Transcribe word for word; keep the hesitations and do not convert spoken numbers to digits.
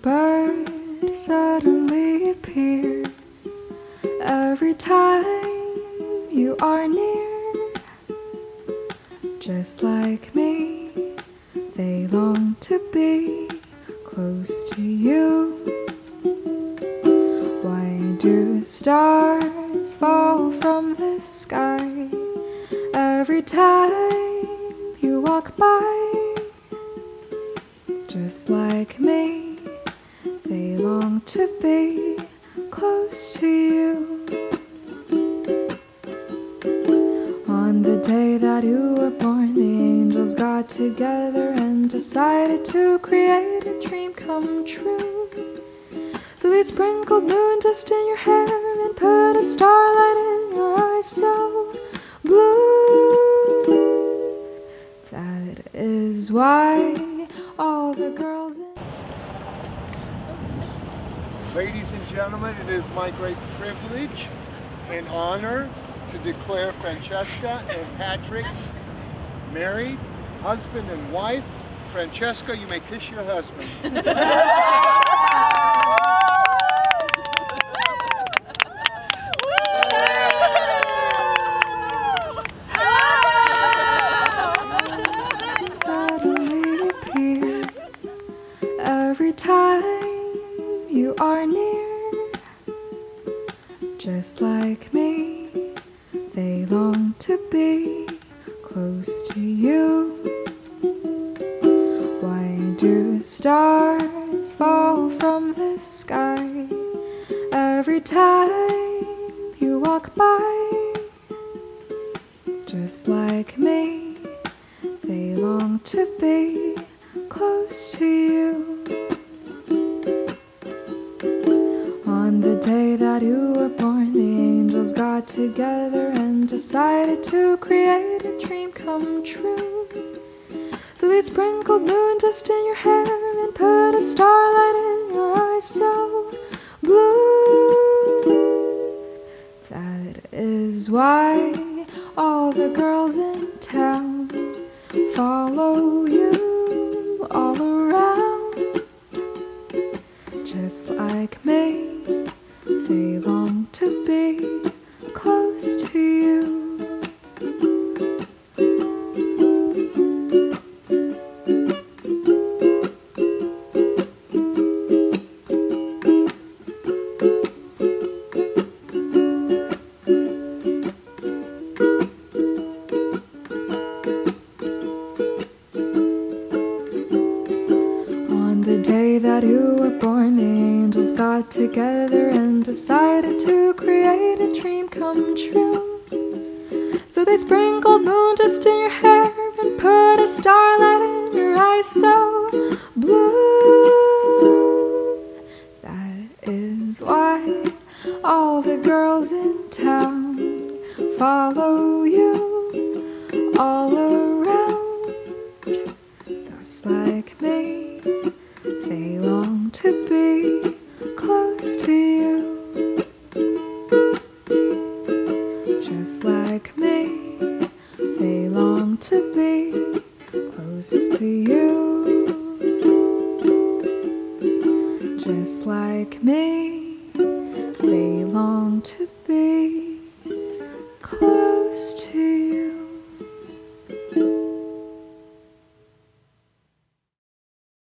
bird suddenly appear every time you are near. Just like me, they long to be close to you. Why do stars fall from the sky every time you walk by? Just like me, they long to be close to you. On the day that you were born, the angels got together and decided to create a dream come true. So they sprinkled moon dust in your hair and put a starlight in your eyes so blue. That is why all the girls in... Ladies and gentlemen, it is my great privilege and honor to declare Francesca and Patrick married, husband and wife. Francesca, you may kiss your husband. Suddenly appear every time you are near. Just like me, they long to be close to you. Why do stars fall from the sky every time you walk by? Just like me, they long to be close to you. On the day that you were born, the angels got together and decided to create a dream come true. So they sprinkled moon dust in your hair and put a starlight in your eyes so blue. That is why all the girls in town follow you all around. Just like me, they long to be close to you. On the day that you were born, the angels got together and decided to create a dream come true. So they sprinkled moon dust in your hair and put a starlight in your eyes so blue. That is why all the girls in town follow you all around. Just like me, they long to be close to you. Just like me, they long to be close to you. Just like me, they long to be